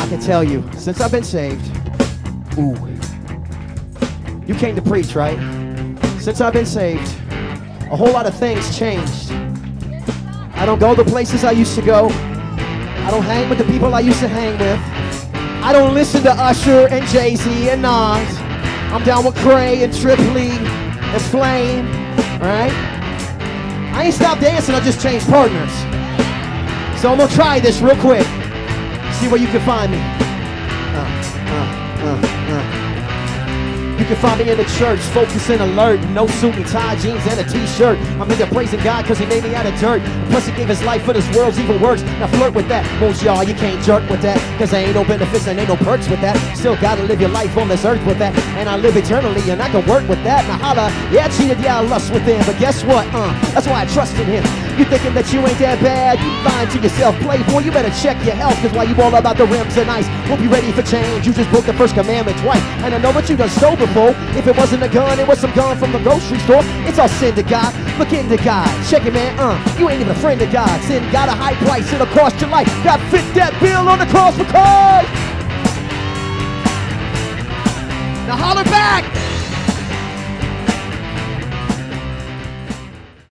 I can tell you, since I've been saved, ooh, you came to preach, right? Since I've been saved, a whole lot of things changed. I don't go the places I used to go. I don't hang with the people I used to hang with. I don't listen to Usher and Jay-Z and Nas. I'm down with Cray and Trip Lee and Flame, all right? I ain't stopped dancing, I just changed partners. So I'm gonna try this real quick. See where you can find me. You can find me in the church, focused and alert. No suit and tie, jeans and a t-shirt. I'm in there praising God because he made me out of dirt. Plus he gave his life for this world's evil works. Now flirt with that. Most y'all, you can't jerk with that. Cause there ain't no benefits and ain't no perks with that. Still gotta live your life on this earth with that. And I live eternally and I can work with that. Now holla, yeah I cheated, yeah I lust within. But guess what, that's why I trust in him. You thinking that you ain't that bad? You lying to yourself, playboy. You better check your health. Cause while you all about the rims and ice, won't be ready for change. You just broke the first commandment twice. And I know what you done stole before. If it wasn't a gun, it was some gun from the grocery store. It's all sin to God. Look into God. Check it, man. You ain't even a friend of God. Sin got a high price. It'll cost your life. God fit that bill on the cross for Christ. Now holler back.